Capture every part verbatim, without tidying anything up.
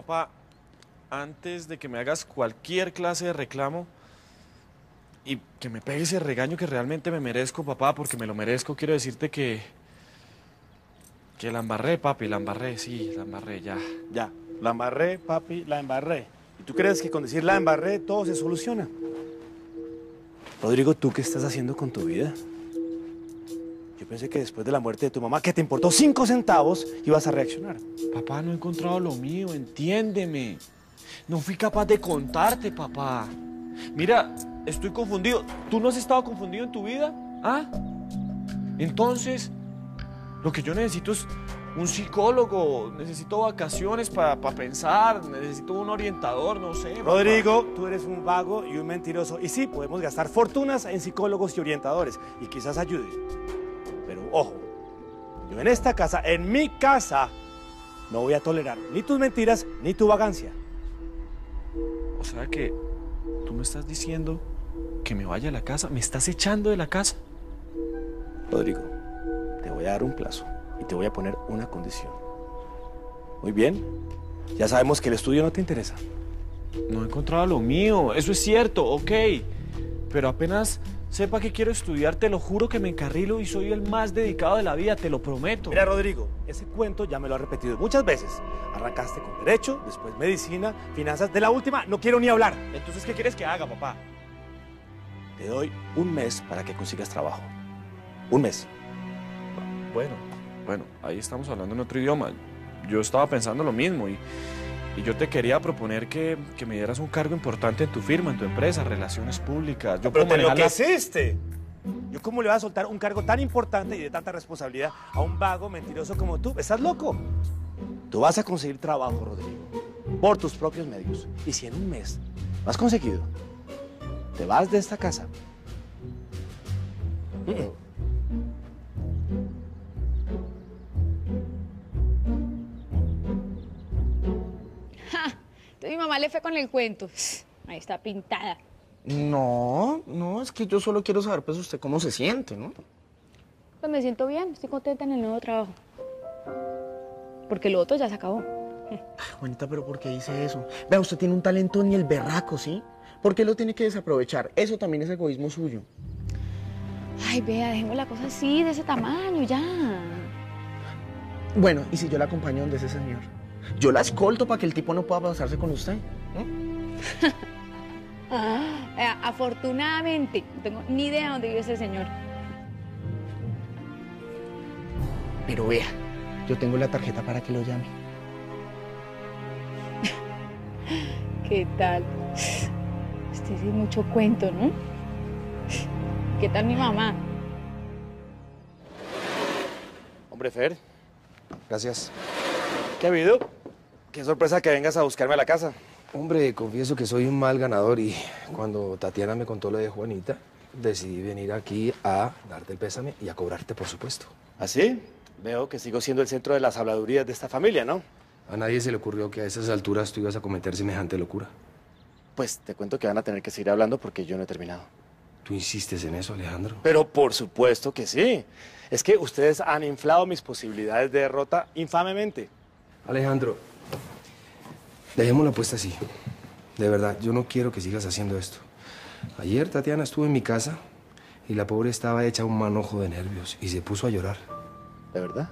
Papá, antes de que me hagas cualquier clase de reclamo y que me pegues ese regaño que realmente me merezco, papá, porque me lo merezco, quiero decirte que... que la embarré, papi, la embarré, sí, la embarré, ya. Ya, la embarré, papi, la embarré. ¿Y tú crees que con decir la embarré todo se soluciona? Rodrigo, ¿tú qué estás haciendo con tu vida? Yo pensé que después de la muerte de tu mamá, que te importó cinco centavos, ibas a reaccionar. Papá, no he encontrado lo mío, entiéndeme. No fui capaz de contarte, papá. Mira, estoy confundido. ¿Tú no has estado confundido en tu vida? ¿Ah? Entonces, lo que yo necesito es un psicólogo, necesito vacaciones para pa pensar, necesito un orientador, no sé. Rodrigo, papá. tú eres un vago y un mentiroso. Y sí, podemos gastar fortunas en psicólogos y orientadores, y quizás ayude. Pero ojo, yo en esta casa, en mi casa, no voy a tolerar ni tus mentiras ni tu vagancia. O sea que tú me estás diciendo que me vaya a la casa, me estás echando de la casa. Rodrigo, te voy a dar un plazo y te voy a poner una condición. Muy bien, ya sabemos que el estudio no te interesa. No he encontrado lo mío, eso es cierto, ok. Pero apenas sepa que quiero estudiar, te lo juro que me encarrilo y soy el más dedicado de la vida, te lo prometo. Mira, Rodrigo, ese cuento ya me lo has repetido muchas veces. Arrancaste con Derecho, después Medicina, Finanzas. De la última no quiero ni hablar. Entonces, ¿qué quieres que haga, papá? Te doy un mes para que consigas trabajo. Un mes. Bueno, bueno, ahí estamos hablando en otro idioma. Yo estaba pensando lo mismo y, y yo te quería proponer que, que me dieras un cargo importante en tu firma, en tu empresa, relaciones públicas. Yo Pero puedo te lo manejar que la- es este. ¿Yo cómo le voy a soltar un cargo tan importante y de tanta responsabilidad a un vago mentiroso como tú? ¿Estás loco? Tú vas a conseguir trabajo, Rodrigo, por tus propios medios. Y si en un mes lo has conseguido, te vas de esta casa. Mm, mm. Entonces mi mamá le fue con el cuento. Ahí está pintada. No, no, es que yo solo quiero saber, pues, usted cómo se siente, ¿no? Pues me siento bien, estoy contenta en el nuevo trabajo. Porque lo otro ya se acabó. Ay, Juanita, pero ¿por qué dice eso? Vea, usted tiene un talento ni el berraco, ¿sí? ¿Por qué lo tiene que desaprovechar? Eso también es egoísmo suyo. Ay, vea, dejemos la cosa así, de ese tamaño, ya. Bueno, ¿y si yo la acompaño donde ese señor? Yo la escolto para que el tipo no pueda pasarse con usted. ¿Eh? Ah, vea, afortunadamente, no tengo ni idea de dónde vive ese señor. Pero vea, yo tengo la tarjeta para que lo llame. ¿Qué tal? Este es mucho cuento, ¿no? ¿Qué tal mi mamá? Hombre, Fer, Gracias. ¿qué ha habido? Qué sorpresa que vengas a buscarme a la casa. Hombre, confieso que soy un mal ganador y cuando Tatiana me contó lo de Juanita, decidí venir aquí a darte el pésame y a cobrarte, por supuesto. ¿Así? Veo que sigo siendo el centro de las habladurías de esta familia, ¿no? A nadie se le ocurrió que a esas alturas tú ibas a cometer semejante locura. Pues te cuento que van a tener que seguir hablando porque yo no he terminado. ¿Tú insistes en eso, Alejandro? Pero por supuesto que sí. Es que ustedes han inflado mis posibilidades de derrota infamemente. Alejandro, dejemos la apuesta así. De verdad, yo no quiero que sigas haciendo esto. Ayer Tatiana estuvo en mi casa y la pobre estaba hecha un manojo de nervios y se puso a llorar. ¿De verdad?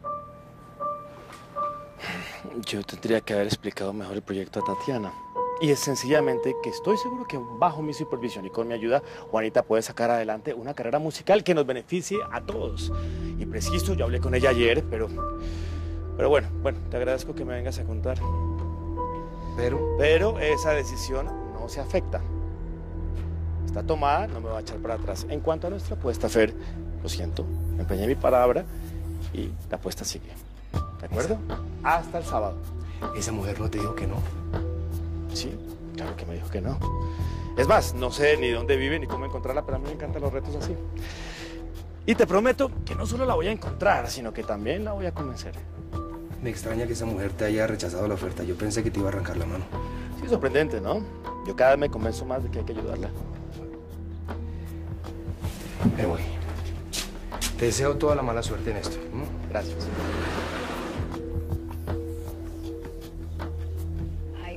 Yo tendría que haber explicado mejor el proyecto a Tatiana. Y es sencillamente que estoy seguro que bajo mi supervisión y con mi ayuda, Juanita puede sacar adelante una carrera musical que nos beneficie a todos. Y preciso, yo hablé con ella ayer, pero... Pero bueno, bueno, te agradezco que me vengas a contar. Pero... Pero esa decisión no se afecta. Está tomada, no me va a echar para atrás. En cuanto a nuestra apuesta, Fer, lo siento, me empeñé mi palabra y la apuesta sigue. ¿De acuerdo? Hasta el sábado. esa mujer no te dijo que no. Sí, claro que me dijo que no. Es más, no sé ni dónde vive ni cómo encontrarla, pero a mí me encantan los retos así. Y te prometo que no solo la voy a encontrar, sino que también la voy a convencer. Me extraña que esa mujer te haya rechazado la oferta. Yo pensé que te iba a arrancar la mano. Sí, sorprendente, ¿no? Yo cada vez me convenzo más de que hay que ayudarla. Me voy. Te deseo toda la mala suerte en esto. ¿Mm? Gracias.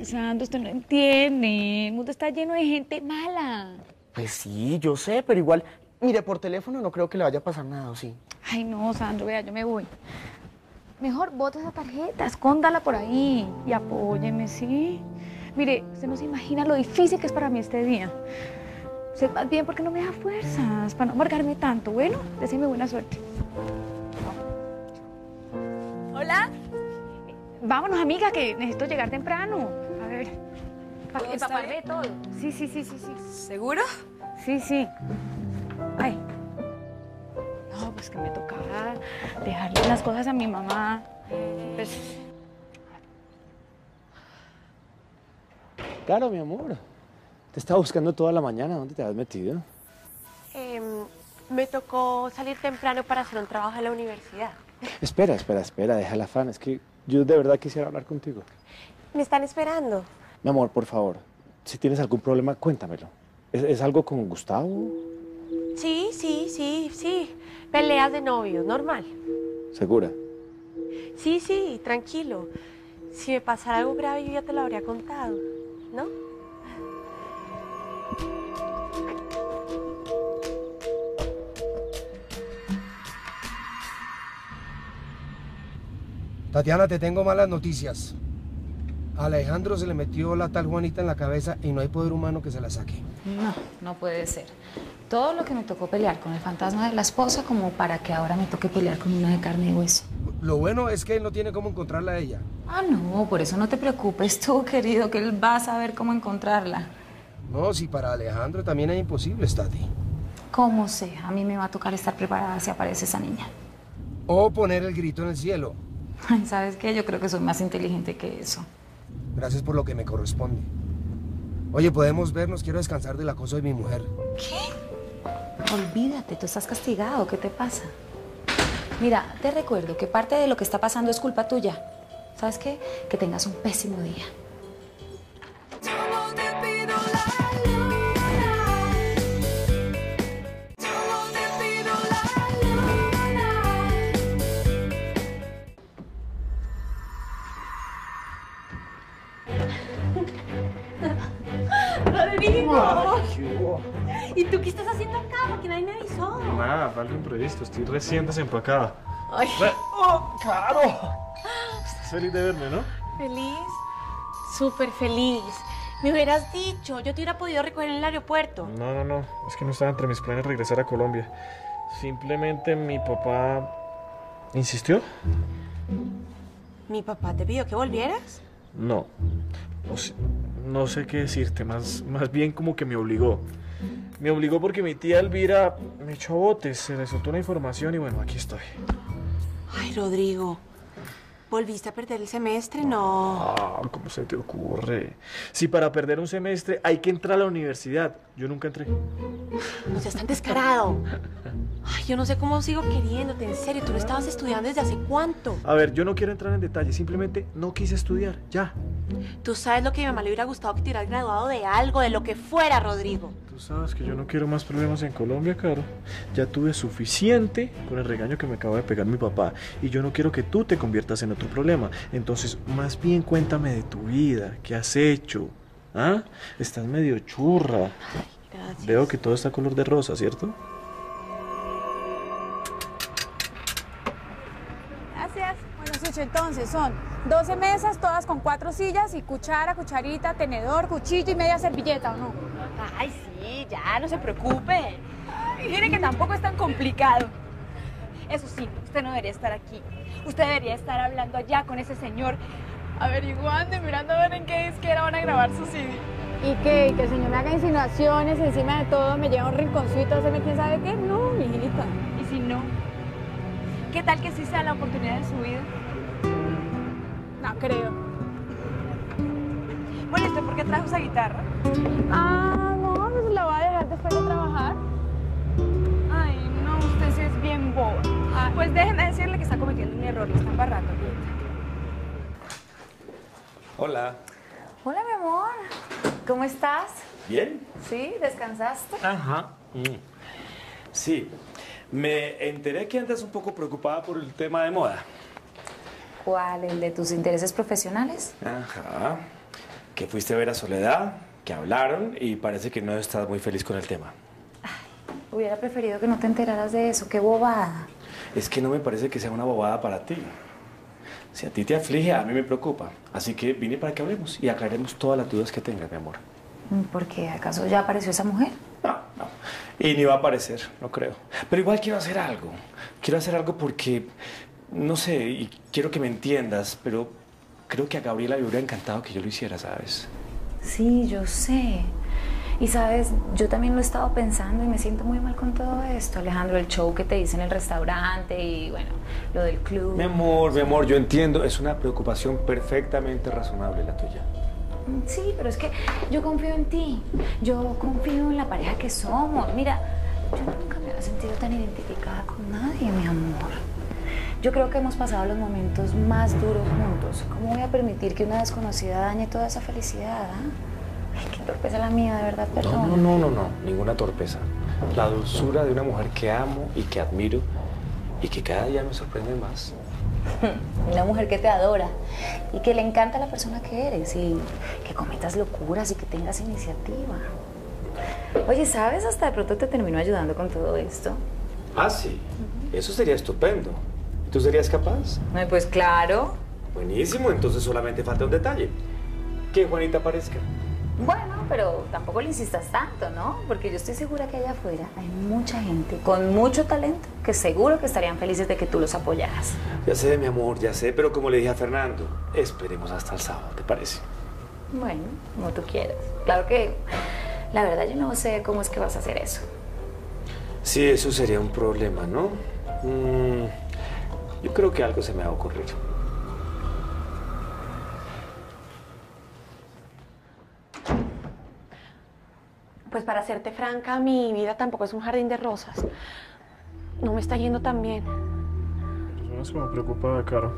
Ay, Sandro, usted no entiende. El mundo está lleno de gente mala. Pues sí, yo sé, pero igual, mire, por teléfono no creo que le vaya a pasar nada, ¿o sí? Ay, no, Sandro, vea, yo me voy. Mejor bote esa tarjeta, escóndala por ahí y apóyeme, ¿sí? Mire, usted no se imagina lo difícil que es para mí este día. Usted más bien porque no me da fuerzas para no amargarme tanto. Bueno, deséeme buena suerte. Hola. Vámonos, amiga, que necesito llegar temprano. A ver, para que el papá ve todo. Sí, sí, sí, sí, sí. ¿Seguro? Sí, sí. Ay. No, pues que me tocaba dejarle las cosas a mi mamá. Pues... Claro, mi amor. Te estaba buscando toda la mañana. ¿Dónde te has metido? Eh, me tocó salir temprano para hacer un trabajo en la universidad. Espera, espera, espera. Deja el afán. Es que yo de verdad quisiera hablar contigo. ¿Me están esperando? Mi amor, por favor. Si tienes algún problema, cuéntamelo. ¿Es, es algo con Gustavo? Sí, sí, sí, sí. Peleas de novios, normal. ¿Segura? Sí, sí, tranquilo. Si me pasara algo grave, yo ya te lo habría contado, ¿no? Tatiana, te tengo malas noticias. A Alejandro se le metió la tal Juanita en la cabeza y no hay poder humano que se la saque. No, no puede ser. Todo lo que me tocó pelear con el fantasma de la esposa como para que ahora me toque pelear con una de carne y hueso. Lo bueno es que él no tiene cómo encontrarla a ella. Ah, no, por eso no te preocupes tú, querido, que él va a saber cómo encontrarla. No, si para Alejandro también es imposible, Tati. Como sea, a mí me va a tocar estar preparada si aparece esa niña. O poner el grito en el cielo. Ay, ¿sabes qué? Yo creo que soy más inteligente que eso. Gracias por lo que me corresponde. Oye, podemos vernos, quiero descansar del acoso de mi mujer. ¿Qué? Olvídate, tú estás castigado, ¿qué te pasa? Mira, te recuerdo que parte de lo que está pasando es culpa tuya. ¿Sabes qué? Que tengas un pésimo día. ¡Rodrigo! ¿Y tú qué estás haciendo acá? Porque nadie me avisó. Nada, fue algo imprevisto. Estoy recién desempacada. Ay. ¡Oh, claro! Estás feliz de verme, ¿no? ¿Feliz? Súper feliz. Me hubieras dicho, yo te hubiera podido recoger en el aeropuerto. No, no, no. Es que no estaba entre mis planes regresar a Colombia. Simplemente mi papá insistió. ¿Mi papá te pidió que volvieras? No. O sea, no sé qué decirte. Más, más bien como que me obligó. Me obligó porque mi tía Elvira me echó a botes. Se le soltó una información y bueno, aquí estoy. Ay, Rodrigo. ¿Volviste a perder el semestre? No. Ah, ¿cómo se te ocurre? Si para perder un semestre hay que entrar a la universidad. Yo nunca entré. No seas tan descarado. Ay, yo no sé cómo sigo queriéndote, en serio. Tú no estabas estudiando desde hace cuánto. A ver, yo no quiero entrar en detalle. Simplemente no quise estudiar. Ya. Tú sabes lo que a mi mamá le hubiera gustado que te hubieras graduado de algo, de lo que fuera, Rodrigo. Tú sabes que yo no quiero más problemas en Colombia, Caro. Ya tuve suficiente con el regaño que me acaba de pegar mi papá. Y yo no quiero que tú te conviertas en otro problema. Entonces, más bien cuéntame de tu vida. ¿Qué has hecho? ¿Ah? Estás medio churra. Ay, gracias. Veo que todo está color de rosa, ¿cierto? Gracias. Bueno, Sucho, entonces son doce mesas, todas con cuatro sillas y cuchara, cucharita, tenedor, cuchillo y media servilleta, ¿o no? Ay, sí, ya, no se preocupe. Ay, mire que tampoco es tan complicado. Eso sí, usted no debería estar aquí. Usted debería estar hablando allá con ese señor, averiguando y mirando a ver en qué disquera van a grabar su C D. ¿Y qué? ¿Y que el señor me haga insinuaciones encima de todo, me lleva a un rinconcito, hacerme quién sabe qué? No, mijita. ¿Y si no? ¿Qué tal que sí sea la oportunidad de su vida? No creo. Bueno, ¿usted por qué trajo esa guitarra? Ah, no, pues la voy a dejar después de trabajar. Ay, no, usted sí es bien boba. Ah, Pues déjeme decirle que está cometiendo un error, le está embarrando ahorita. Hola. Hola, mi amor. ¿Cómo estás? ¿Bien? ¿Sí? ¿Descansaste? Ajá. Mm. Sí. Me enteré que andas un poco preocupada por el tema de moda. ¿Cuál? ¿El de tus intereses profesionales? Ajá. que fuiste a ver a Soledad, que hablaron y parece que no estás muy feliz con el tema. Hubiera preferido que no te enteraras de eso. ¡Qué bobada! Es que no me parece que sea una bobada para ti. Si a ti te aflige, a mí me preocupa. Así que vine para que hablemos y aclaremos todas las dudas que tengas, mi amor. ¿Por qué? ¿Acaso ya apareció esa mujer? No, no. Y ni va a aparecer, no creo. Pero igual quiero hacer algo. Quiero hacer algo porque, no sé, y quiero que me entiendas, pero creo que a Gabriela le hubiera encantado que yo lo hiciera, ¿sabes? Sí, yo sé. Y sabes, yo también lo he estado pensando y me siento muy mal con todo esto, Alejandro, el show que te hice en el restaurante y bueno, lo del club. Mi amor, mi amor, yo entiendo, es una preocupación perfectamente razonable la tuya. Sí, pero es que yo confío en ti, yo confío en la pareja que somos. Mira, yo nunca me había sentido tan identificada con nadie, mi amor. Yo creo que hemos pasado los momentos más duros juntos. ¿Cómo voy a permitir que una desconocida dañe toda esa felicidad, ah? Ay, qué torpeza la mía, de verdad, perdón. No, no, no, no, no, ninguna torpeza. La dulzura de una mujer que amo y que admiro y que cada día me sorprende más. Una mujer que te adora y que le encanta la persona que eres y que cometas locuras y que tengas iniciativa. Oye, ¿sabes? Hasta de pronto te termino ayudando con todo esto. Ah, sí. Eso sería estupendo. ¿Tú serías capaz? Ay, pues claro. Buenísimo, entonces solamente falta un detalle. Que Juanita aparezca. Bueno, pero tampoco le insistas tanto, ¿no? Porque yo estoy segura que allá afuera hay mucha gente con mucho talento que seguro que estarían felices de que tú los apoyaras. Ya sé, mi amor, ya sé, pero como le dije a Fernando, esperemos hasta el sábado, ¿te parece? Bueno, como tú quieras. Claro que la verdad yo no sé cómo es que vas a hacer eso. Sí, eso sería un problema, ¿no? Mm, yo creo que algo se me va a ocurrir. Pues para serte franca, mi vida tampoco es un jardín de rosas. No me está yendo tan bien. Suenas como preocupada, Caro.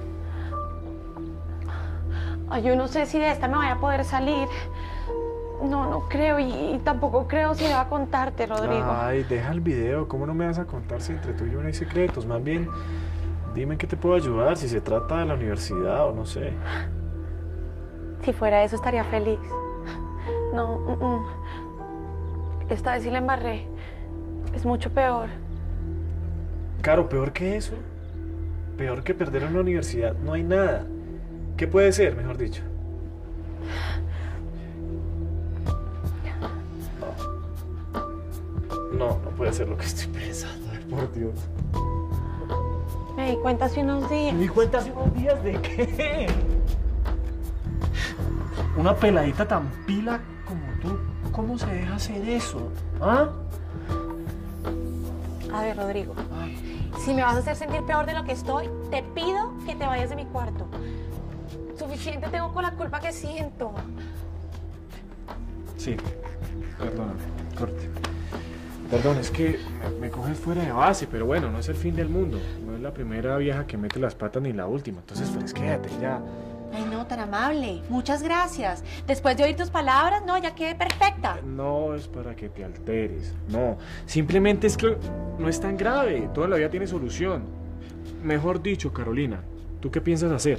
Ay, yo no sé si de esta me vaya a poder salir. No, no creo y, y tampoco creo si deba contarte, Rodrigo. Ay, deja el video. ¿Cómo no me vas a contar si entre tú y yo no hay secretos? Más bien, dime en qué te puedo ayudar, si se trata de la universidad o no sé. Si fuera eso, estaría feliz. No, mm, mm. Esta vez sí la embarré. Es mucho peor. Caro, peor que eso. Peor que perder en la universidad. No hay nada. ¿Qué puede ser, mejor dicho? No, no puede ser lo que estoy pensando. Ay, por Dios. Me di cuenta hace unos días. ¿Me di cuenta hace unos días de qué? Una peladita tan pila como tú. ¿Cómo se deja hacer eso? ¿Ah? A ver, Rodrigo, si me vas a hacer sentir peor de lo que estoy, te pido que te vayas de mi cuarto. Suficiente tengo con la culpa que siento. Sí, perdóname, corte. Perdón, es que me, me coges fuera de base, pero bueno, no es el fin del mundo. No es la primera vieja que mete las patas ni la última. Entonces, fresquéate ya. Ay, no, tan amable. Muchas gracias. Después de oír tus palabras, no, ya quedé perfecta. No es para que te alteres, no. Simplemente es que no es tan grave. Toda la vida tiene solución. Mejor dicho, Carolina, ¿tú qué piensas hacer?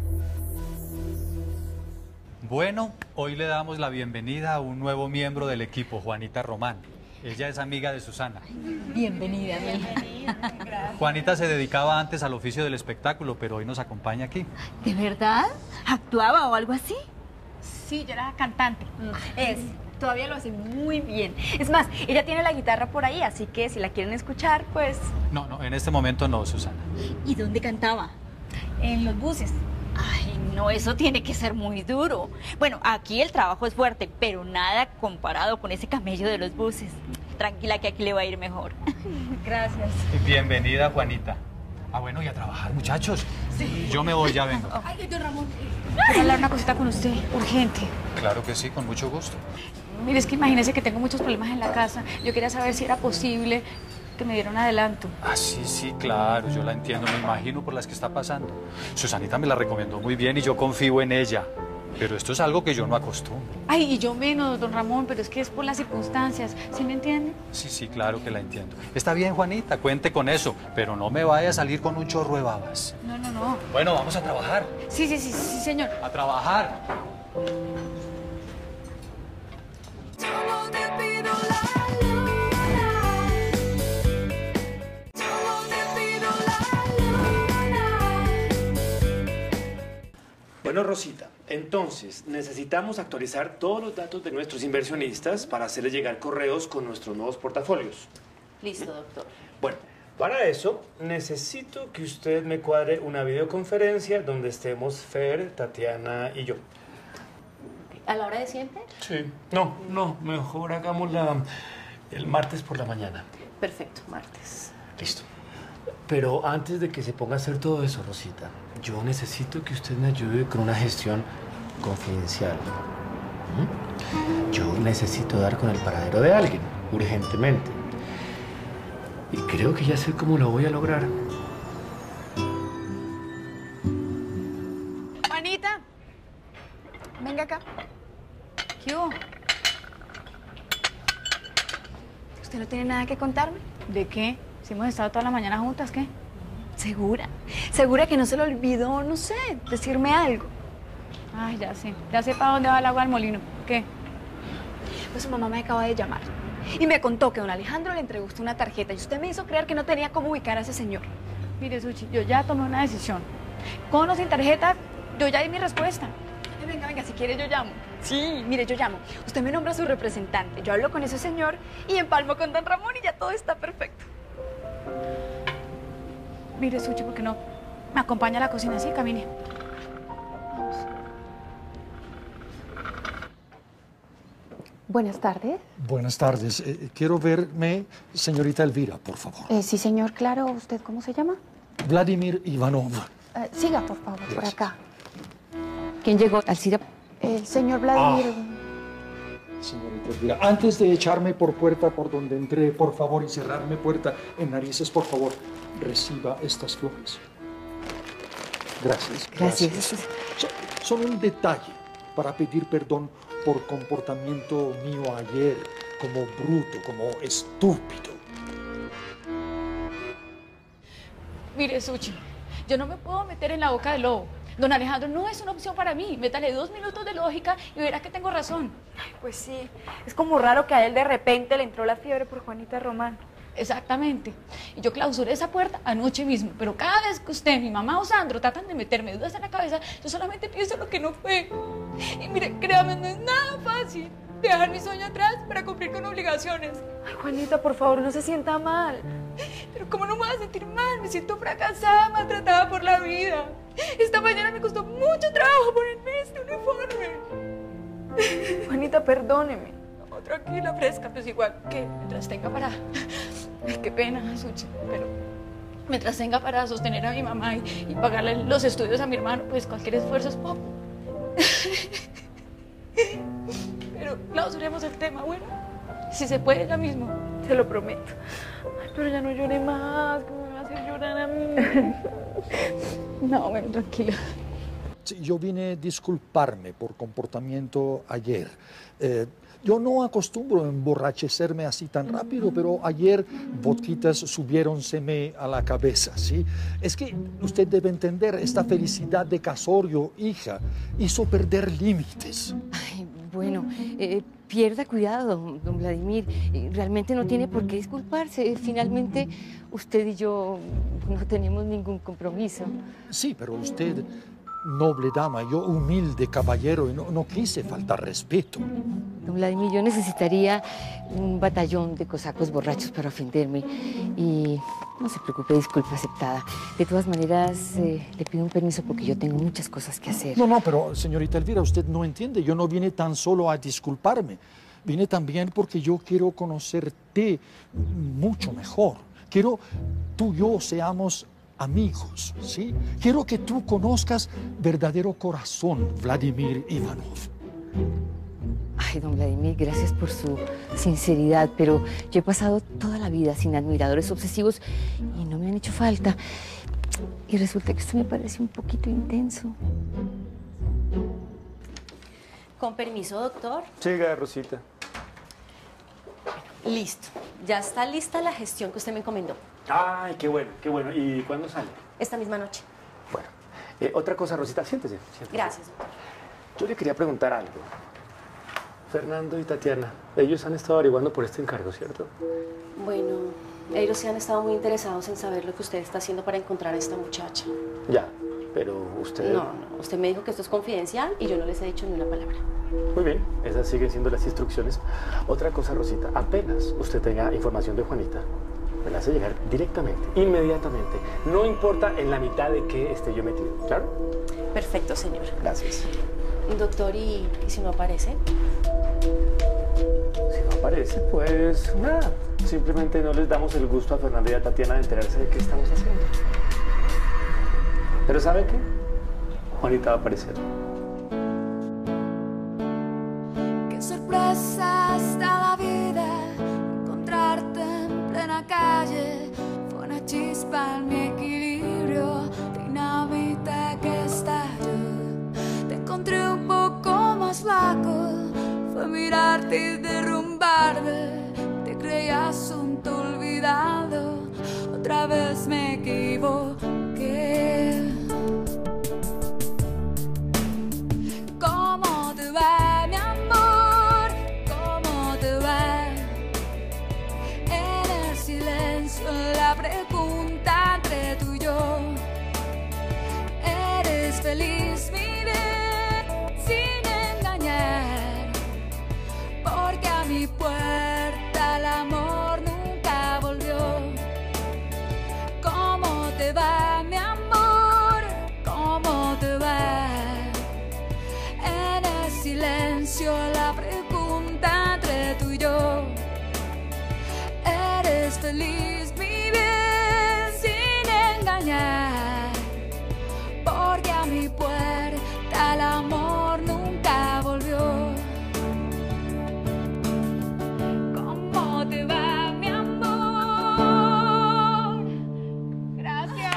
Bueno, hoy le damos la bienvenida a un nuevo miembro del equipo, Juanita Román. Ella es amiga de Susana. Bienvenida, amiga. Juanita se dedicaba antes al oficio del espectáculo, pero hoy nos acompaña aquí. ¿De verdad? ¿Actuaba o algo así? Sí, yo era cantante. Es, todavía lo hace muy bien. Es más, ella tiene la guitarra por ahí, así que si la quieren escuchar, pues... No, no, en este momento no, Susana. ¿Y dónde cantaba? En los buses. Ay, no, eso tiene que ser muy duro. Bueno, aquí el trabajo es fuerte, pero nada comparado con ese camello de los buses. Tranquila que aquí le va a ir mejor. Gracias. Bienvenida, Juanita. Ah, bueno, y a trabajar, muchachos. Sí. Yo me voy, ya vengo. Ay, don Ramón. Quiero hablar una cosita con usted, urgente. Claro que sí, con mucho gusto. Mire, es que imagínese que tengo muchos problemas en la casa. Yo quería saber si era posible que me diera un adelanto. Ah, sí, sí, claro, yo la entiendo, me imagino por las que está pasando. Susanita me la recomendó muy bien y yo confío en ella. Pero esto es algo que yo no acostumbro. Ay, y yo menos, don Ramón, pero es que es por las circunstancias, ¿sí me entiende? Sí, sí, claro que la entiendo. Está bien, Juanita, cuente con eso, pero no me vaya a salir con un chorro de babas. No, no, no. Bueno, vamos a trabajar. Sí, sí, sí, sí, señor. A trabajar. Bueno, Rosita, entonces necesitamos actualizar todos los datos de nuestros inversionistas para hacerles llegar correos con nuestros nuevos portafolios. Listo, doctor. Bueno, para eso necesito que usted me cuadre una videoconferencia donde estemos Fer, Tatiana y yo. ¿A la hora de siempre? Sí. No, no, mejor hagámosla el martes por la mañana. Perfecto, martes. Listo. Pero antes de que se ponga a hacer todo eso, Rosita, yo necesito que usted me ayude con una gestión confidencial. ¿Mm? Yo necesito dar con el paradero de alguien, urgentemente. Y creo que ya sé cómo lo voy a lograr. Juanita, venga acá. ¿Qué hubo? ¿Usted no tiene nada que contarme? ¿De qué? Si hemos estado toda la mañana juntas, ¿qué? ¿Segura? ¿Segura que no se le olvidó, no sé, decirme algo? Ay, ya sé. Ya sé para dónde va el agua al molino. ¿Qué? Pues su mamá me acaba de llamar y me contó que don Alejandro le entregó usted una tarjeta y usted me hizo creer que no tenía cómo ubicar a ese señor. Mire, Suchi, yo ya tomé una decisión. Con o sin tarjeta, yo ya di mi respuesta. Ay, venga, venga, si quiere yo llamo. Sí, mire, yo llamo. Usted me nombra su representante. Yo hablo con ese señor y empalmo con don Ramón y ya todo está perfecto. Mire, Suchi, ¿por qué no me acompaña a la cocina? Sí, camine. Vamos. Buenas tardes. Buenas tardes. Eh, quiero verme, señorita Elvira, por favor. Eh, sí, señor, claro. ¿Usted cómo se llama? Vladimir Ivanov. Eh, siga, por favor, Gracias. por acá. ¿Quién llegó? ¿Alcira? El señor Vladimir... Señorita Elvira, antes de echarme por puerta por donde entré, por favor, y cerrarme puerta en narices, por favor, reciba estas flores. Gracias. Gracias. Son, son un detalle para pedir perdón por comportamiento mío ayer, como bruto, como estúpido. Mire, Suchi, yo no me puedo meter en la boca del lobo. Don Alejandro no es una opción para mí. Métale dos minutos de lógica y verá que tengo razón. Ay, pues sí, es como raro que a él de repente le entró la fiebre por Juanita Román. Exactamente. Y yo clausuré esa puerta anoche mismo. Pero cada vez que usted, mi mamá o Sandro tratan de meterme dudas en la cabeza, yo solamente pienso lo que no fue. Y mire, créame, no es nada fácil dejar mi sueño atrás para cumplir con obligaciones. Ay, Juanita, por favor, no se sienta mal. Pero ¿cómo no me voy a sentir mal? Me siento fracasada, maltratada por la vida. Esta mañana me costó mucho trabajo ponerme este uniforme. Juanita, perdóneme. No, tranquila, fresca, pues igual que mientras tenga para... Ay, qué pena, Suchi, pero mientras tenga para sostener a mi mamá y, y pagarle los estudios a mi hermano, pues cualquier esfuerzo es poco. Pero clausuremos el tema, bueno, si se puede ya mismo. Se lo prometo. Ay, pero ya no llore más, que me va a hacer llorar a mí. No, bueno, tranquila. Sí, yo vine a disculparme por comportamiento ayer. Eh, yo no acostumbro a emborrachecerme así tan rápido, pero ayer vodquitas subiéronseme a la cabeza, ¿sí? Es que usted debe entender, esta felicidad de casorio, hija, hizo perder límites. Ay, bueno, eh, pierda cuidado, don, don Vladimir. Eh, Realmente no tiene por qué disculparse. Finalmente, usted y yo no tenemos ningún compromiso. Sí, pero usted, noble dama, yo humilde caballero, y no, no quise faltar respeto. Don Vladimir, yo necesitaría un batallón de cosacos borrachos para ofenderme. Y no se preocupe, disculpa aceptada. De todas maneras, eh, le pido un permiso porque yo tengo muchas cosas que hacer. No, no, pero señorita Elvira, usted no entiende. Yo no vine tan solo a disculparme. Vine también porque yo quiero conocerte mucho mejor. Quiero tú y yo seamos amigos, ¿sí? Quiero que tú conozcas verdadero corazón, Vladimir Ivanov. Ay, don Vladimir, gracias por su sinceridad, pero yo he pasado toda la vida sin admiradores obsesivos y no me han hecho falta. Y resulta que esto me parece un poquito intenso. Con permiso, doctor. Siga, Rosita. Listo. Ya está lista la gestión que usted me encomendó. Ay, qué bueno, qué bueno. ¿Y cuándo sale? Esta misma noche. Bueno, eh, otra cosa, Rosita, siéntese, siéntese. Gracias, doctor. Yo le quería preguntar algo. Fernando y Tatiana, ellos han estado averiguando por este encargo, ¿cierto? Bueno, ellos sí han estado muy interesados en saber lo que usted está haciendo para encontrar a esta muchacha. Ya, pero usted... No, no, usted me dijo que esto es confidencial y yo no les he dicho ni una palabra. Muy bien, esas siguen siendo las instrucciones. Otra cosa, Rosita, apenas usted tenga información de Juanita, me la hace llegar directamente, inmediatamente. No importa en la mitad de qué esté yo metido, ¿claro? Perfecto, señor. Gracias. Doctor, ¿y, y si no aparece? Si no aparece, pues nada. Simplemente no les damos el gusto a Fernanda y a Tatiana de enterarse de qué estamos haciendo. Pero ¿sabe qué? Juanita va a aparecer. Qué sorpresa está la vida, encontrarte en plena calle. Fue una chispa en mi equilibrio, dinamita que estalló. Te encontré un poco más flaco, fue mirarte y derrumbarme. Te creí asunto olvidado, otra vez me equivoqué. ¿Cómo te va, mi amor? ¿Cómo te va? En el silencio, la pregunta entre tú y yo. ¿Eres feliz, mi bien, sin engañar? Porque a mi puerta el amor nunca volvió. ¿Cómo te va, mi amor? ¿Cómo te va? En el silencio, la pregunta entre tú y yo. ¿Eres feliz, mi bien, sin engañar? Porque a mi puerta el amor nunca volvió. ¿Cómo te va, mi amor? Gracias.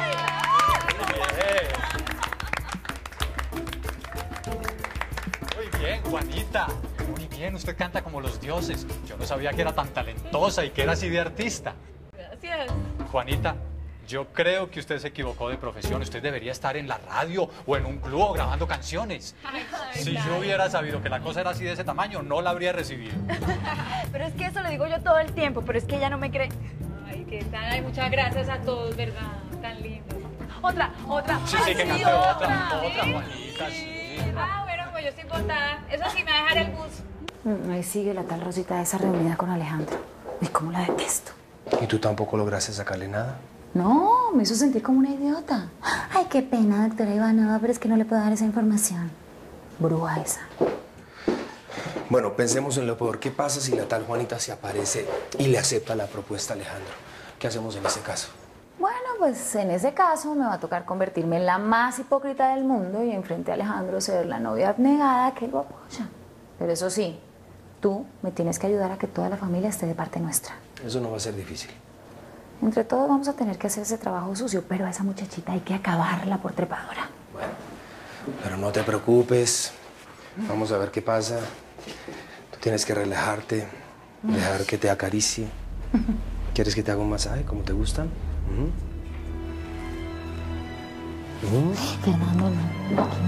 Muy bien, Juanita. Muy bien, usted canta como los dioses. Yo no sabía que era tan talentosa y que era así de artista. Gracias. Juanita, yo creo que usted se equivocó de profesión. Usted debería estar en la radio o en un club grabando canciones. Ay, Si yo hubiera sabido que la cosa era así de ese tamaño, no la habría recibido. Pero es que eso lo digo yo todo el tiempo, pero es que ella no me cree. Ay, qué tal. Ay, muchas gracias a todos, ¿verdad? Tan lindo. Otra, otra. Sí, sí, que Ay, cante otra. otra, otra, ¿Sí? Juanita, sí. Ah, bueno, pues yo estoy botada. Eso sí, me va a dejar el bus. Mm, Ahí sigue la tal Rosita esa reunida con Alejandro. Y cómo la detesto. ¿Y tú tampoco lograste sacarle nada? No, me hizo sentir como una idiota. Ay, qué pena, doctora Ivanova, pero es que no le puedo dar esa información. Bruja esa. Bueno, pensemos en lo peor. ¿Qué pasa si la tal Juanita se aparece y le acepta la propuesta a Alejandro? ¿Qué hacemos en ese caso? Bueno, pues en ese caso me va a tocar convertirme en la más hipócrita del mundo y enfrente a Alejandro ser la novia abnegada que lo apoya. Pero eso sí, tú me tienes que ayudar a que toda la familia esté de parte nuestra. Eso no va a ser difícil. Entre todos vamos a tener que hacer ese trabajo sucio, pero a esa muchachita hay que acabarla por trepadora. Bueno, pero no te preocupes. Vamos a ver qué pasa. Tú tienes que relajarte, dejar que te acaricie. ¿Quieres que te haga un masaje como te gustan? Uh-huh. Uh-huh. Fernando, no, no, no,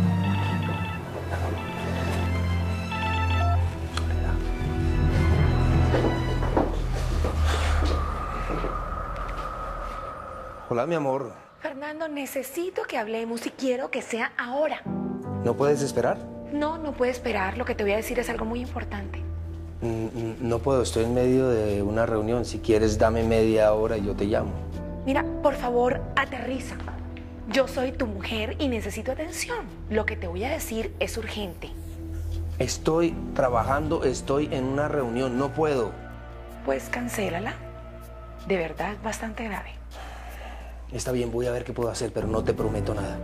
Hola, mi amor. Fernando, necesito que hablemos y quiero que sea ahora. ¿No puedes esperar? No, no puedo esperar. Lo que te voy a decir es algo muy importante. Mm, No puedo, estoy en medio de una reunión. Si quieres, dame media hora y yo te llamo. Mira, por favor, aterriza. Yo soy tu mujer y necesito atención. Lo que te voy a decir es urgente. Estoy trabajando, estoy en una reunión, no puedo. Pues cancélala. De verdad, es bastante grave. Está bien, voy a ver qué puedo hacer, pero no te prometo nada.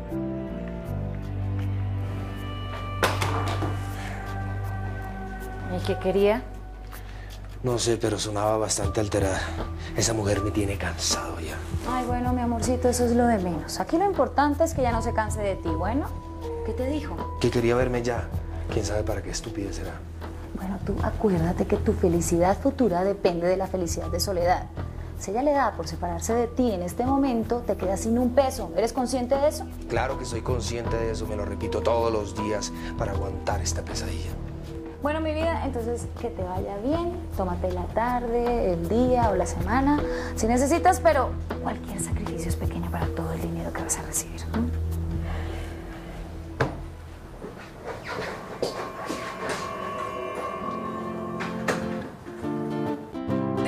¿Y qué quería? No sé, pero sonaba bastante alterada. Esa mujer me tiene cansado ya. Ay, bueno, mi amorcito, eso es lo de menos. Aquí lo importante es que ya no se canse de ti, ¿bueno? ¿Qué te dijo? Que quería verme ya. ¿Quién sabe para qué estúpida será? Bueno, tú acuérdate que tu felicidad futura depende de la felicidad de Soledad. Si ella le da por separarse de ti en este momento, te quedas sin un peso. ¿Eres consciente de eso? Claro que soy consciente de eso, me lo repito todos los días para aguantar esta pesadilla. Bueno, mi vida, entonces que te vaya bien. Tómate la tarde, el día o la semana, si necesitas, pero cualquier sacrificio es pequeño para todo el dinero que vas a recibir. ¿Mm?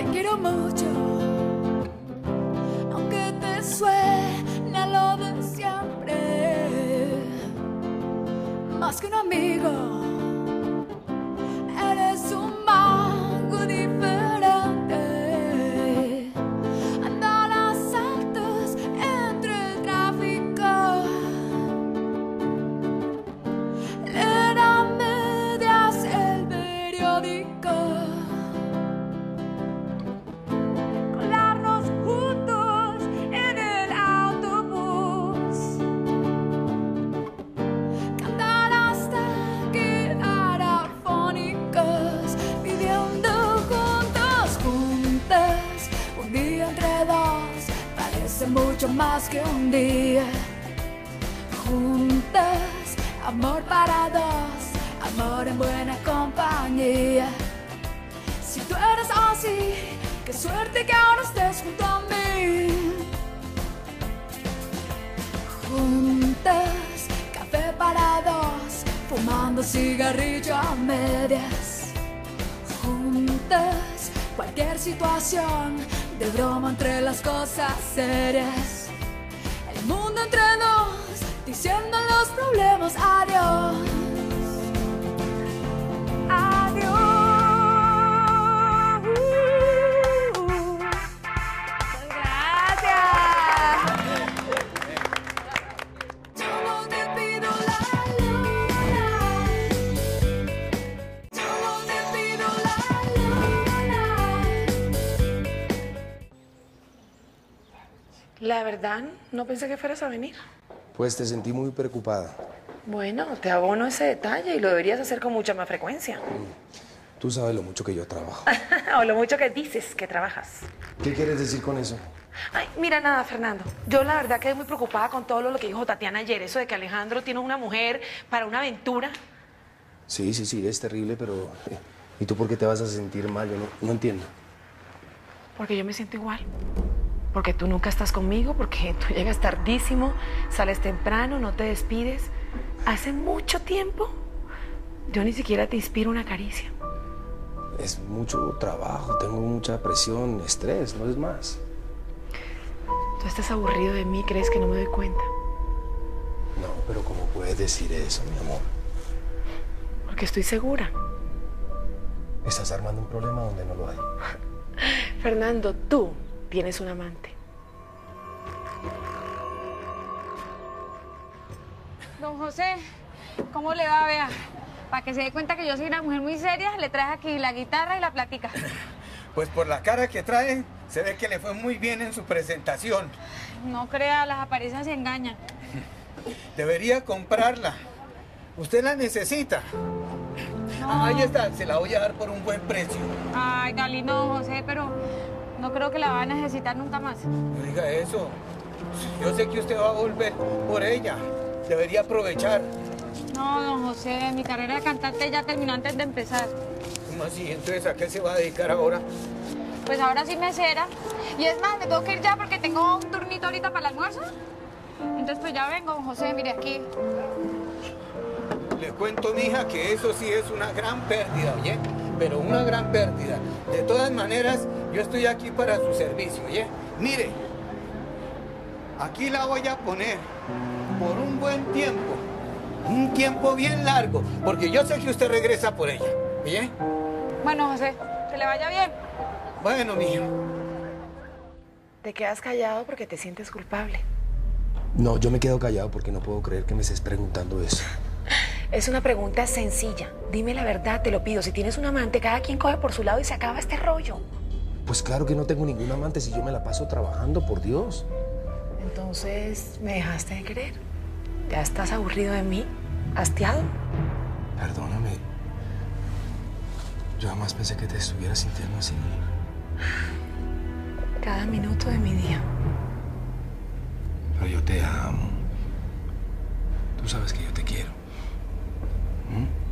quiero mucho, aunque te suene lo de siempre. Más que un amigo, eres un mago diferente. Andar a saltos entre el tráfico, leer a medias el periódico, colarnos juntos en el autobús, cantar hasta quedar afónicos, viviendo juntos, juntas. Un día entre dos parece mucho más que un día. Juntas, amor para dos, amor en buena compañía. Si tú eres así, qué suerte que ahora estés junto a mí. Juntas, café para dos, fumando cigarrillo a medias. Juntas, cualquier situación, de broma entre las cosas serias. El mundo entre dos, diciendo a los problemas adiós. Adiós. La verdad, no pensé que fueras a venir. Pues te sentí muy preocupada. Bueno, te abono ese detalle y lo deberías hacer con mucha más frecuencia. Tú sabes lo mucho que yo trabajo. O lo mucho que dices que trabajas. ¿Qué quieres decir con eso? Ay, mira nada, Fernando. Yo la verdad quedé muy preocupada con todo lo que dijo Tatiana ayer. Eso de que Alejandro tiene una mujer para una aventura. Sí, sí, sí, es terrible, pero... eh, ¿y tú por qué te vas a sentir mal? Yo no, no entiendo. Porque yo me siento igual. Porque tú nunca estás conmigo, porque tú llegas tardísimo, sales temprano, no te despides. Hace mucho tiempo yo ni siquiera te inspiro una caricia. Es mucho trabajo, tengo mucha presión, estrés, no es más. Tú estás aburrido de mí, ¿crees que no me doy cuenta? No, pero ¿cómo puedes decir eso, mi amor? Porque estoy segura. Estás armando un problema donde no lo hay. Fernando, tú tienes un amante. Don José, ¿cómo le va, vea? Para que se dé cuenta que yo soy una mujer muy seria, le traje aquí la guitarra y la platica. Pues por la cara que trae, se ve que le fue muy bien en su presentación. No crea, las apariencias se engañan. Debería comprarla. Usted la necesita. No. Ahí está, se la voy a dar por un buen precio. Ay, Galino, don José, pero no creo que la va a necesitar nunca más. No diga eso. Yo sé que usted va a volver por ella. Debería aprovechar. No, don José, mi carrera de cantante ya terminó antes de empezar. ¿Cómo así? Entonces, ¿a qué se va a dedicar ahora? Pues ahora sí mesera. Y es más, me tengo que ir ya porque tengo un turnito ahorita para el almuerzo. Entonces, pues ya vengo, don José, mire aquí. Le cuento, mija, que eso sí es una gran pérdida, ¿oye? Pero una gran pérdida. De todas maneras, yo estoy aquí para su servicio, ¿oye? Mire, aquí la voy a poner por un buen tiempo. Un tiempo bien largo, porque yo sé que usted regresa por ella, ¿oye? Bueno, José, que le vaya bien. Bueno, mijo. Te quedas callado porque te sientes culpable. No, yo me quedo callado porque no puedo creer que me estés preguntando eso. Es una pregunta sencilla. Dime la verdad, te lo pido. Si tienes un amante, cada quien coge por su lado y se acaba este rollo. Pues claro que no tengo ningún amante si yo me la paso trabajando, por Dios. Entonces, ¿me dejaste de querer? ¿Ya estás aburrido de mí? ¿Hastiado? Perdóname. Yo jamás pensé que te estuviera sintiendo así. Cada minuto de mi día. Pero yo te amo. Tú sabes que yo te quiero. ¿Mm?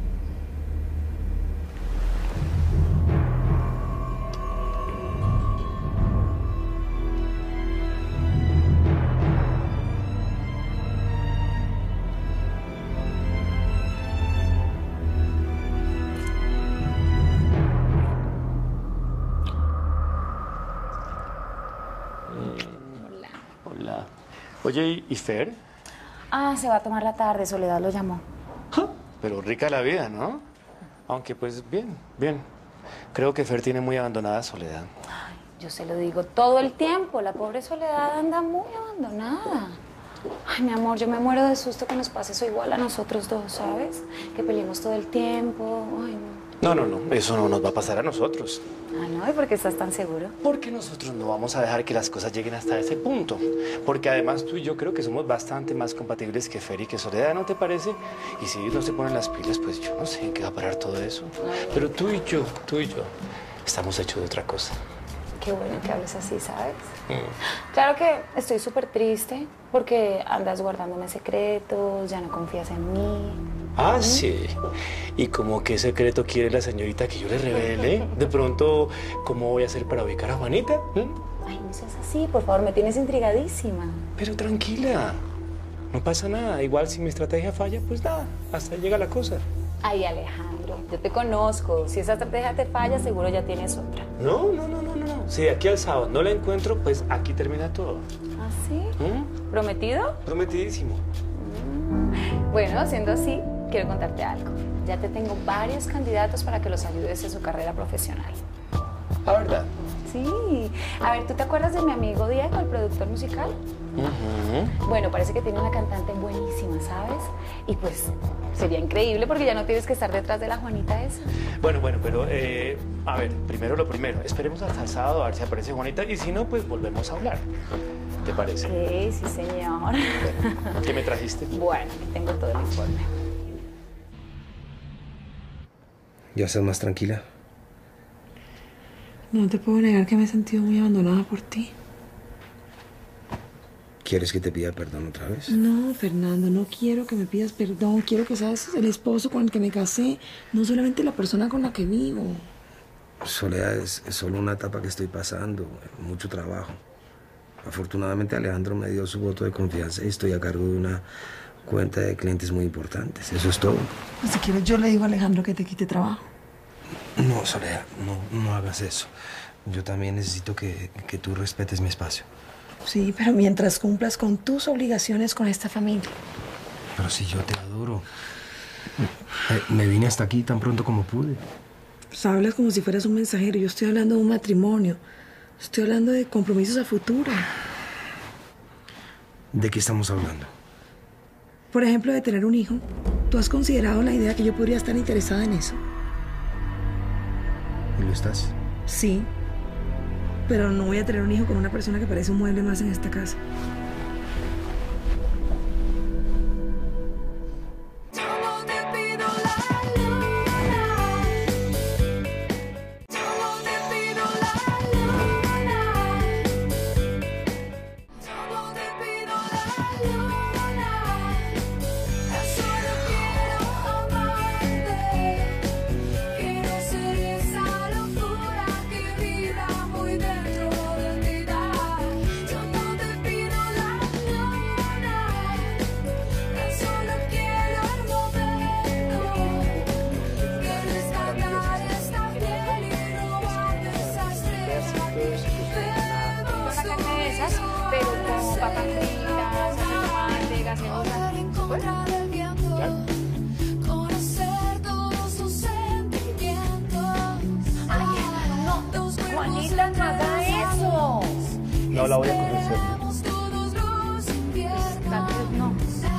Oye, ¿y Fer? Ah, se va a tomar la tarde, Soledad lo llamó. Pero rica la vida, ¿no? Aunque pues bien, bien. Creo que Fer tiene muy abandonada a Soledad. Ay, yo se lo digo todo el tiempo, la pobre Soledad anda muy abandonada. Ay, mi amor, yo me muero de susto que nos pase eso igual a nosotros dos, ¿sabes? Que peleemos todo el tiempo. Ay, no. No, no, no, eso no nos va a pasar a nosotros. Ah, ¿no? ¿Y por qué estás tan seguro? Porque nosotros no vamos a dejar que las cosas lleguen hasta ese punto. Porque además tú y yo creo que somos bastante más compatibles que Fer y que Soledad, ¿no te parece? Y si ellos no se ponen las pilas, pues yo no sé en qué va a parar todo eso. Pero tú y yo, tú y yo, estamos hechos de otra cosa. Qué bueno que hables así, ¿sabes? Mm. Claro que estoy súper triste porque andas guardándome secretos, ya no confías en mí. Ah, sí. ¿Y como qué secreto quiere la señorita que yo le revele? De pronto, ¿cómo voy a hacer para ubicar a Juanita? ¿Mm? Ay, no seas así, por favor, me tienes intrigadísima. Pero tranquila, no pasa nada. Igual si mi estrategia falla, pues nada, hasta ahí llega la cosa. Ay, Alejandro, yo te conozco. Si esa estrategia te falla, seguro ya tienes otra. No, no, no, no, no. Si de aquí al sábado no la encuentro, pues aquí termina todo. ¿Ah, sí? ¿Mm? ¿Prometido? Prometidísimo. Mm. Bueno, siendo así, quiero contarte algo. Ya te tengo varios candidatos para que los ayudes en su carrera profesional. ¿La verdad? Sí. A ver, ¿tú te acuerdas de mi amigo Diego, el productor musical? Uh-huh. Bueno, parece que tiene una cantante buenísima, ¿sabes? Y pues sería increíble porque ya no tienes que estar detrás de la Juanita esa. Bueno, bueno, pero eh, a ver, primero lo primero. Esperemos hasta el sábado a ver si aparece Juanita y si no, pues volvemos a hablar. ¿Te parece? Sí, sí, señor. Bueno, ¿qué me trajiste? Bueno, aquí tengo todo el informe. ¿Ya estás más tranquila? No te puedo negar que me he sentido muy abandonada por ti. ¿Quieres que te pida perdón otra vez? No, Fernando, no quiero que me pidas perdón. Quiero que seas el esposo con el que me casé, no solamente la persona con la que vivo. Soledad, es, es solo una etapa que estoy pasando, mucho trabajo. Afortunadamente Alejandro me dio su voto de confianza y estoy a cargo de una cuenta de clientes muy importantes. Eso es todo. Pues si quieres yo le digo a Alejandro que te quite trabajo. No, Soledad, no, no hagas eso. Yo también necesito que, que tú respetes mi espacio. Sí, pero mientras cumplas con tus obligaciones con esta familia. Pero si yo te adoro. Eh, me vine hasta aquí tan pronto como pude. Pues hablas como si fueras un mensajero. Yo estoy hablando de un matrimonio. Estoy hablando de compromisos a futuro. ¿De qué estamos hablando? Por ejemplo, de tener un hijo. ¿Tú has considerado la idea que yo podría estar interesada en eso? ¿Y lo estás? Sí. Pero no voy a tener un hijo con una persona que parece un mueble más en esta casa. No la voy a conocer. Tal vez no.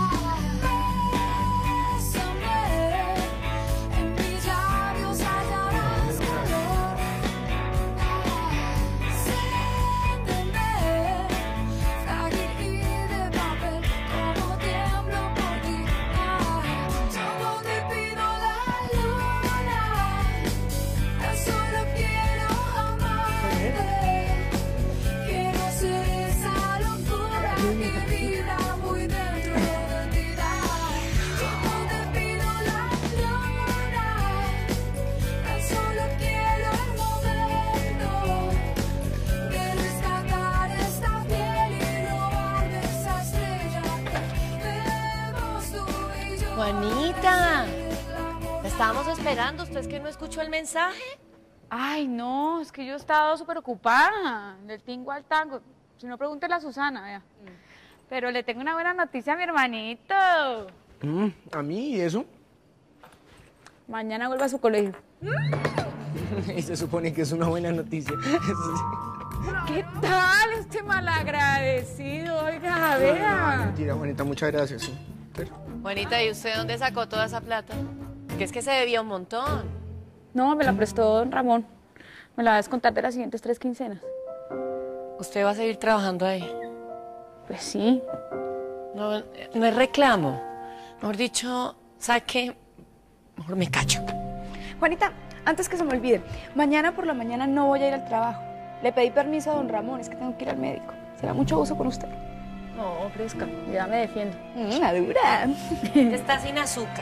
Juanita, te estábamos esperando. ¿Usted es que no escuchó el mensaje? Ay, no, es que yo he estado súper ocupada, del tingo al tango. Si no, pregúntele a Susana, vea. Pero le tengo una buena noticia a mi hermanito. Mm, ¿A mí y eso? Mañana vuelve a su colegio. Y se supone que es una buena noticia. ¿Qué tal este malagradecido? Oiga, vea. Mentira, Juanita, muchas gracias. Sí. Pero... Juanita, ¿y usted dónde sacó toda esa plata? Que es que se debía un montón. No, me la prestó don Ramón. Me la va a descontar de las siguientes tres quincenas. ¿Usted va a seguir trabajando ahí? Pues sí. No, no es reclamo. Mejor dicho, ¿sabe qué? Mejor me cacho. Juanita, antes que se me olvide, mañana por la mañana no voy a ir al trabajo. Le pedí permiso a don Ramón, es que tengo que ir al médico. ¿Será mucho abuso con usted? No, fresca, ya me defiendo. Una dura. Está sin azúcar.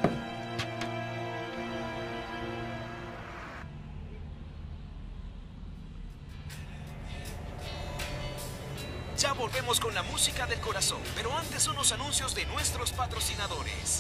Ya volvemos con la música del corazón, pero antes unos anuncios de nuestros patrocinadores.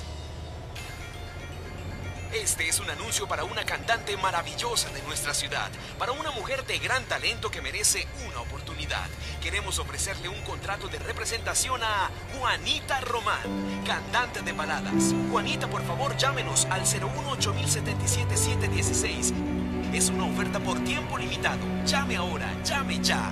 Este es un anuncio para una cantante maravillosa de nuestra ciudad, para una mujer de gran talento que merece una oportunidad. Queremos ofrecerle un contrato de representación a Juanita Román, cantante de baladas. Juanita, por favor, llámenos al cero uno ocho mil setenta y siete siete dieciséis. Es una oferta por tiempo limitado. Llame ahora, llame ya.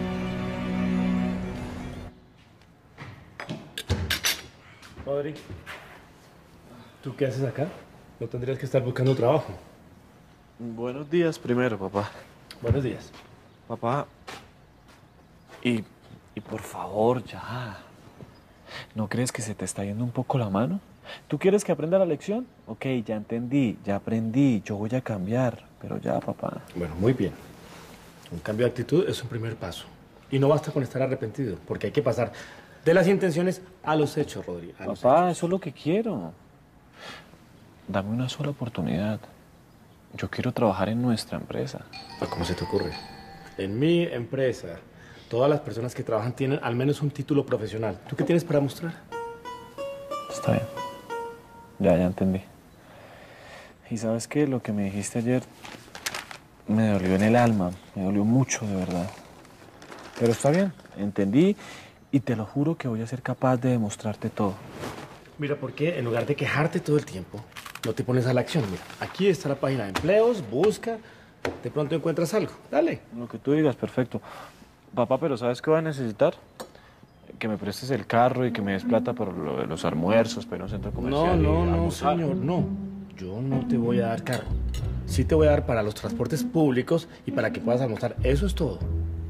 Rodri, ¿tú qué haces acá? ¿No tendrías que estar buscando trabajo? Buenos días primero, papá. Buenos días. Papá, y, y por favor, ya. ¿No crees que se te está yendo un poco la mano? ¿Tú quieres que aprenda la lección? Ok, ya entendí, ya aprendí, yo voy a cambiar, pero ya, papá. Bueno, muy bien. Un cambio de actitud es un primer paso. Y no basta con estar arrepentido, porque hay que pasar de las intenciones a los hechos, Rodri. A los Papá, hechos. Eso es lo que quiero. Dame una sola oportunidad. Yo quiero trabajar en nuestra empresa. ¿Cómo se te ocurre? En mi empresa, todas las personas que trabajan tienen al menos un título profesional. ¿Tú qué tienes para mostrar? Está bien. Ya, ya entendí. Y ¿sabes qué? Lo que me dijiste ayer me dolió en el alma. Me dolió mucho, de verdad. Pero está bien. Entendí y te lo juro que voy a ser capaz de demostrarte todo. Mira, ¿por qué en lugar de quejarte todo el tiempo, no te pones a la acción? Mira, aquí está la página de empleos, busca, de pronto encuentras algo. Dale. Lo que tú digas, perfecto. Papá, pero ¿sabes qué voy a necesitar? Que me prestes el carro y que me des plata por lo de los almuerzos, para un centro comercial. No, no, no, almorzar. señor, no. Yo no te voy a dar carro. Sí te voy a dar para los transportes públicos y para que puedas almorzar. Eso es todo.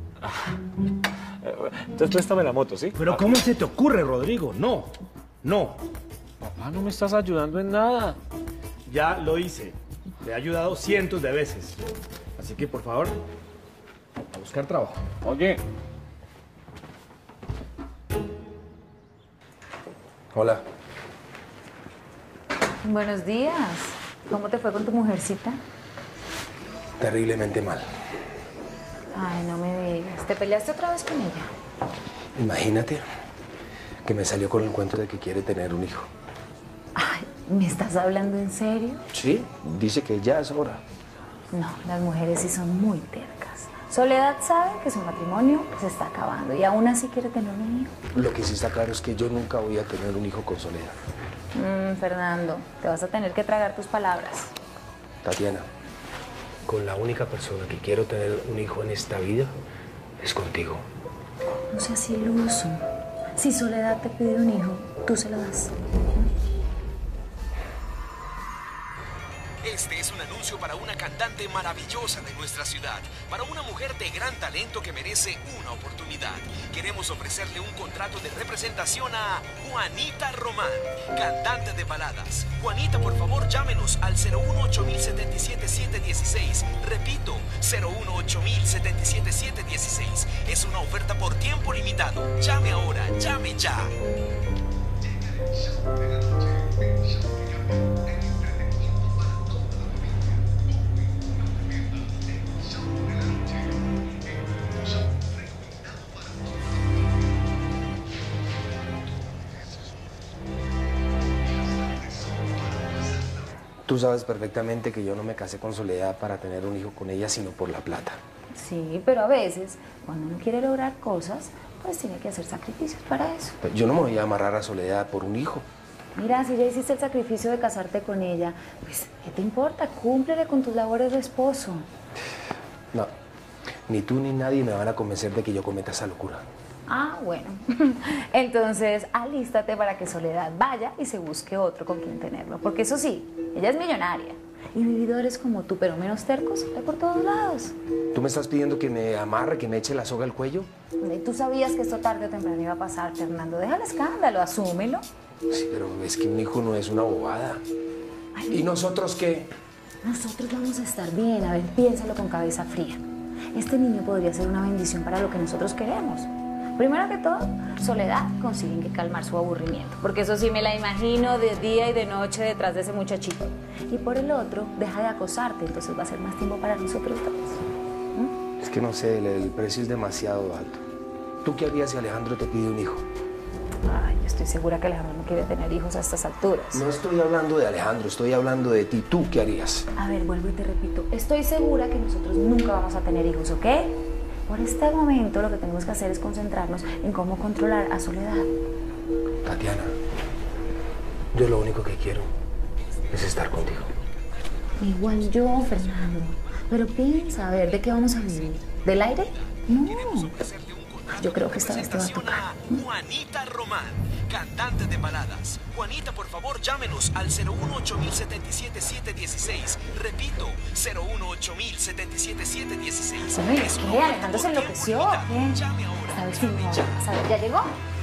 Entonces préstame la moto, ¿sí? Pero ¿cómo se te ocurre, Rodrigo? No, no. Papá, no me estás ayudando en nada. Ya lo hice. Te he ayudado cientos de veces. Así que, por favor, a buscar trabajo. Oye. Hola. Buenos días. ¿Cómo te fue con tu mujercita? Terriblemente mal. Ay, no me digas. ¿Te peleaste otra vez con ella? Imagínate que me salió con el cuento de que quiere tener un hijo. Ay, ¿me estás hablando en serio? Sí, dice que ya es hora. No, las mujeres sí son muy tercas. Soledad sabe que su matrimonio se está acabando y aún así quiere tener un hijo. Lo que sí está claro es que yo nunca voy a tener un hijo con Soledad. Mm, Fernando, te vas a tener que tragar tus palabras. Tatiana, con la única persona que quiero tener un hijo en esta vida es contigo. No seas iluso. Si Soledad te pide un hijo, tú se lo das. Este es un anuncio para una cantante maravillosa de nuestra ciudad, para una mujer de gran talento que merece una oportunidad. Queremos ofrecerle un contrato de representación a Juanita Román, cantante de baladas. Juanita, por favor, llámenos al cero uno ocho mil setenta y siete siete dieciséis. Repito, cero uno ocho mil setenta y siete siete dieciséis. Es una oferta por tiempo limitado. Llame ahora, llame ya. Tú sabes perfectamente que yo no me casé con Soledad para tener un hijo con ella, sino por la plata. Sí, pero a veces, cuando uno quiere lograr cosas, pues tiene que hacer sacrificios para eso. Yo no me voy a amarrar a Soledad por un hijo. Mira, si ya hiciste el sacrificio de casarte con ella, pues, ¿qué te importa? Cúmplele con tus labores de esposo. No, ni tú ni nadie me van a convencer de que yo cometa esa locura. Ah, bueno. Entonces, alístate para que Soledad vaya y se busque otro con quien tenerlo. Porque eso sí, ella es millonaria. Y vividores como tú, pero menos tercos, hay por todos lados. ¿Tú me estás pidiendo que me amarre, que me eche la soga al cuello? Y tú sabías que esto tarde o temprano iba a pasar, Fernando. Deja el escándalo, asúmelo. Sí, pero es que un hijo no es una bobada. Ay, ¿y nosotros qué? Nosotros vamos a estar bien. A ver, piénsalo con cabeza fría. Este niño podría ser una bendición para lo que nosotros queremos. Primero que todo, Soledad consiguen que calmar su aburrimiento. Porque eso sí me la imagino de día y de noche detrás de ese muchachito. Y por el otro, deja de acosarte. Entonces va a ser más tiempo para nosotros dos. ¿Mm? Es que no sé, el, el precio es demasiado alto. ¿Tú qué harías si Alejandro te pide un hijo? Ay, yo estoy segura que Alejandro no quiere tener hijos a estas alturas. No estoy hablando de Alejandro, estoy hablando de ti. ¿Tú qué harías? A ver, vuelvo y te repito. Estoy segura que nosotros nunca vamos a tener hijos, ¿ok? Por este momento lo que tenemos que hacer es concentrarnos en cómo controlar a Soledad. Tatiana, yo lo único que quiero es estar contigo. Igual yo, Fernando. Pero piensa, a ver, ¿de qué vamos a vivir? ¿Del aire? No. Yo creo que esta vez te va a tocar. Juanita Román, cantante de baladas. Juanita, por favor, llámenos al cero uno ocho mil setenta y siete siete dieciséis. Repito, cero uno ocho mil setenta y siete siete dieciséis. Bueno, ¿y qué? Alejandro se enloqueció. ¿Qué? ¿Sabes si no? ¿Sabes? ¿Ya llegó?